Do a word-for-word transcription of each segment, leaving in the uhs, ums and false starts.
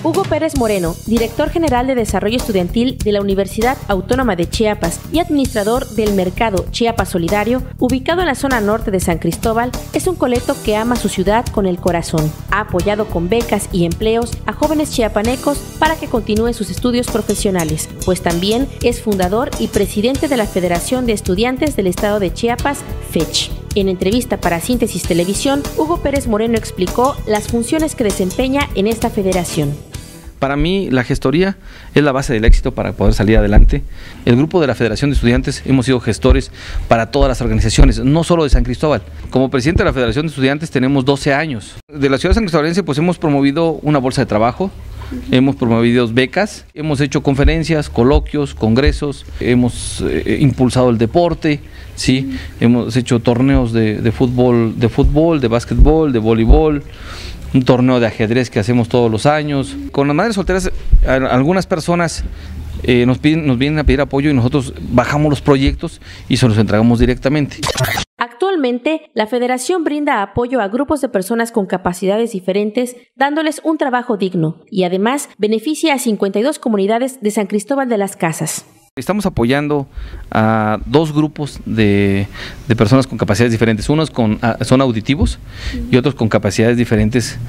Hugo Pérez Moreno, director general de Desarrollo Estudiantil de la Universidad Autónoma de Chiapas y administrador del Mercado Chiapas Solidario, ubicado en la zona norte de San Cristóbal, es un coleto que ama su ciudad con el corazón. Ha apoyado con becas y empleos a jóvenes chiapanecos para que continúen sus estudios profesionales, pues también es fundador y presidente de la Federación de Estudiantes del Estado de Chiapas, FECH. En entrevista para Síntesis Televisión, Hugo Pérez Moreno explicó las funciones que desempeña en esta federación. Para mí, la gestoría es la base del éxito para poder salir adelante. El grupo de la Federación de Estudiantes hemos sido gestores para todas las organizaciones, no solo de San Cristóbal. Como presidente de la Federación de Estudiantes tenemos doce años. De la ciudad de San Cristóbalense pues hemos promovido una bolsa de trabajo, hemos promovido becas, hemos hecho conferencias, coloquios, congresos, hemos eh, impulsado el deporte, sí, hemos hecho torneos de, de fútbol, de fútbol, de básquetbol, de voleibol, un torneo de ajedrez que hacemos todos los años. Con las madres solteras, algunas personas eh, nos, piden, nos vienen a pedir apoyo y nosotros bajamos los proyectos y se los entregamos directamente. Actualmente, la Federación brinda apoyo a grupos de personas con capacidades diferentes, dándoles un trabajo digno, y además beneficia a cincuenta y dos comunidades de San Cristóbal de las Casas. Estamos apoyando a dos grupos de, de personas con capacidades diferentes. Unos con, son auditivos y otros con capacidades diferentes,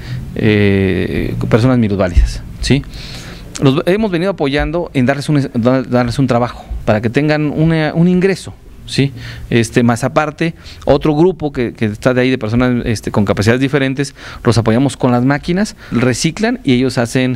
eh, personas minusválidas, ¿sí? Los hemos venido apoyando en darles un, darles un trabajo para que tengan una, un ingreso. Sí, este, más aparte, otro grupo que, que está de ahí de personas este, con capacidades diferentes, los apoyamos con las máquinas, reciclan y ellos hacen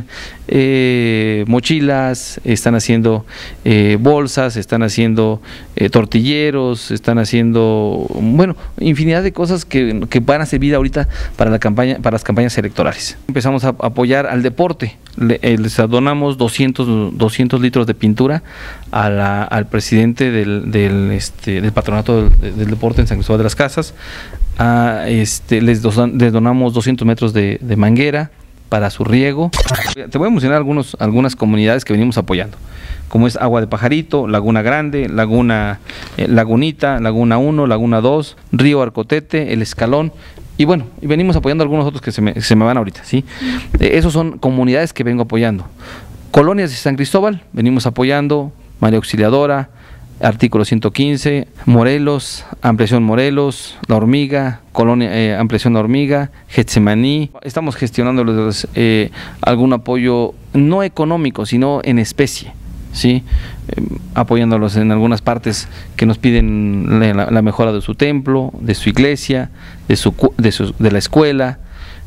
eh, mochilas, están haciendo eh, bolsas, están haciendo eh, tortilleros, están haciendo, bueno, infinidad de cosas que, que van a servir ahorita para la campaña, para las campañas electorales. Empezamos a apoyar al deporte, Le, eh, les donamos doscientos litros de pintura a la, al presidente del, del este, del patronato del, del deporte en San Cristóbal de las Casas. A, este, les, dos, les donamos doscientos metros de, de manguera para su riego. Te voy a mencionar algunos, algunas comunidades que venimos apoyando, como es Agua de Pajarito, Laguna Grande, Laguna eh, Lagunita, Laguna uno, Laguna dos, Río Arcotete, El Escalón. Y bueno, y venimos apoyando algunos otros que se me, se me van ahorita, ¿sí? Eh, esos son comunidades que vengo apoyando. Colonias de San Cristóbal, venimos apoyando María Auxiliadora, Artículo ciento quince, Morelos, Ampliación Morelos, La Hormiga, Colonia, eh, Ampliación La Hormiga, Getsemaní. Estamos gestionando eh, algún apoyo no económico, sino en especie, ¿sí? Eh, apoyándolos en algunas partes que nos piden la, la mejora de su templo, de su iglesia, de, su, de, su, de la escuela,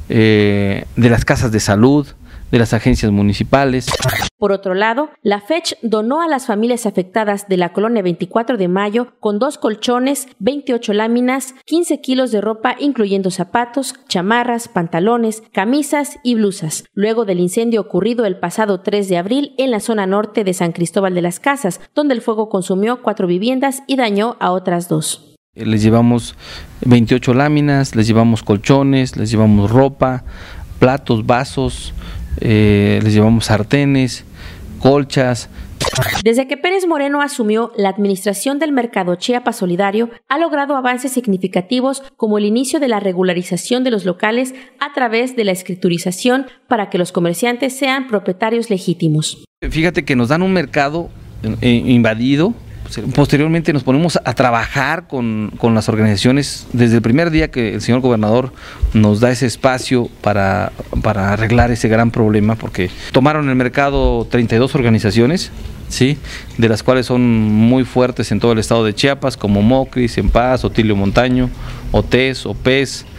eh, de las casas de salud, de las agencias municipales. Por otro lado, la FECH donó a las familias afectadas de la colonia veinticuatro de mayo con dos colchones, veintiocho láminas, quince kilos de ropa incluyendo zapatos, chamarras, pantalones, camisas y blusas, luego del incendio ocurrido el pasado tres de abril en la zona norte de San Cristóbal de las Casas, donde el fuego consumió cuatro viviendas y dañó a otras dos. Les llevamos veintiocho láminas, les llevamos colchones, les llevamos ropa, platos, vasos, eh, les llevamos sartenes, colchas. Desde que Pérez Moreno asumió la administración del Mercado Chiapas Solidario, ha logrado avances significativos como el inicio de la regularización de los locales a través de la escriturización para que los comerciantes sean propietarios legítimos. Fíjate que nos dan un mercado eh, invadido. Posteriormente nos ponemos a trabajar con, con las organizaciones desde el primer día que el señor gobernador nos da ese espacio para, para arreglar ese gran problema, porque tomaron el mercado treinta y dos organizaciones, ¿sí? De las cuales son muy fuertes en todo el estado de Chiapas, como Mocris, En Paz, Otilio Montaño, O T E S, O P E S,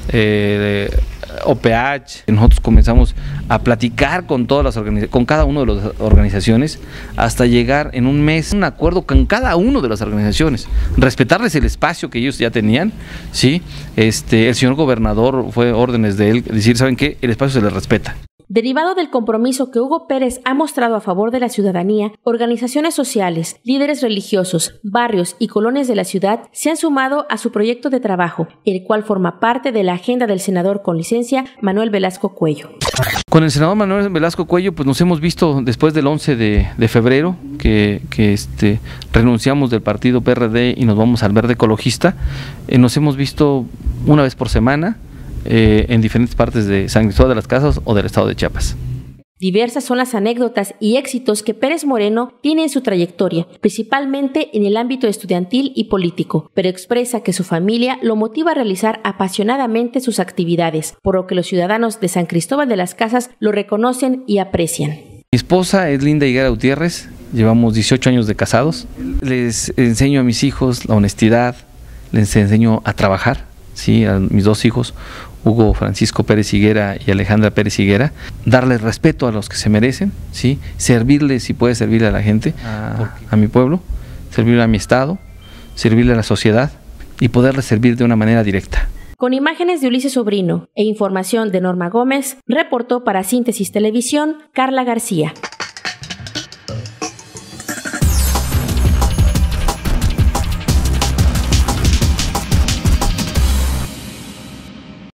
eh, O P H. Nosotros comenzamos a platicar con todas las organizaciones, con cada una de las organizaciones, hasta llegar en un mes a un acuerdo con cada una de las organizaciones, respetarles el espacio que ellos ya tenían, ¿sí? Este, el señor gobernador fue órdenes de él, decir, ¿saben qué? El espacio se les respeta. Derivado del compromiso que Hugo Pérez ha mostrado a favor de la ciudadanía, organizaciones sociales, líderes religiosos, barrios y colonias de la ciudad se han sumado a su proyecto de trabajo, el cual forma parte de la agenda del senador con licencia Manuel Velasco Cuello. Con el senador Manuel Velasco Cuello, pues nos hemos visto después del once de febrero, que, que este, renunciamos del partido P R D y nos vamos al Verde Ecologista. Eh, nos hemos visto una vez por semana, Eh, en diferentes partes de San Cristóbal de las Casas o del estado de Chiapas. Diversas son las anécdotas y éxitos que Pérez Moreno tiene en su trayectoria, principalmente en el ámbito estudiantil y político, pero expresa que su familia lo motiva a realizar apasionadamente sus actividades, por lo que los ciudadanos de San Cristóbal de las Casas lo reconocen y aprecian. Mi esposa es Linda Higuera Gutiérrez, llevamos dieciocho años de casados. Les enseño a mis hijos la honestidad, les enseño a trabajar, ¿sí? A mis dos hijos, Hugo Francisco Pérez Higuera y Alejandra Pérez Higuera, darles respeto a los que se merecen, ¿sí? Servirles, si puede servirle a la gente, a, a mi pueblo, servirle a mi estado, servirle a la sociedad y poderles servir de una manera directa. Con imágenes de Ulises Sobrino e información de Norma Gómez, reportó para Síntesis Televisión Carla García.